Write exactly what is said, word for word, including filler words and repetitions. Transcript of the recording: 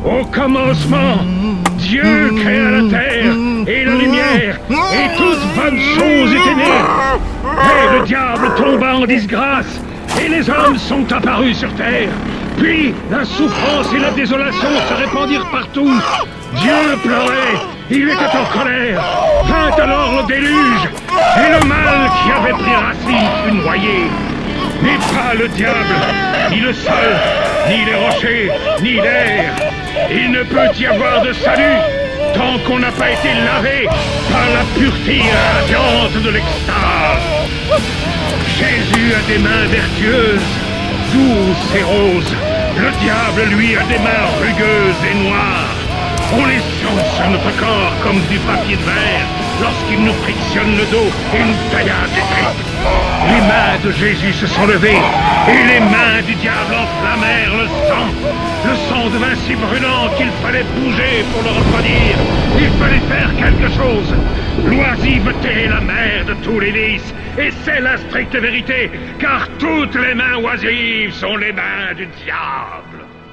Au commencement, Dieu créa la terre et la lumière, et toutes bonnes choses étaient nées. Mais le diable tomba en disgrâce, et les hommes sont apparus sur terre. Puis la souffrance et la désolation se répandirent partout. Dieu pleurait, il était en colère. Vint alors le déluge, et le mal qui avait pris racine fut noyé. Mais pas le diable, ni le sol, ni les rochers, ni l'air. Il ne peut y avoir de salut tant qu'on n'a pas été lavé par la pureté radiante de l'extase. Jésus a des mains vertueuses, douces et roses. Le diable, lui, a des mains rugueuses et noires. On les sent sur notre corps comme du papier de verre lorsqu'il nous frictionne le dos et une taillade des tripes. Les mains de Jésus se sont levées et les mains du diable enflammèrent le sang. Le sang devint si brûlant qu'il fallait bouger pour le refroidir. Il fallait faire quelque chose. L'oisiveté est la mère de tous les vices, et c'est la stricte vérité, car toutes les mains oisives sont les mains du diable.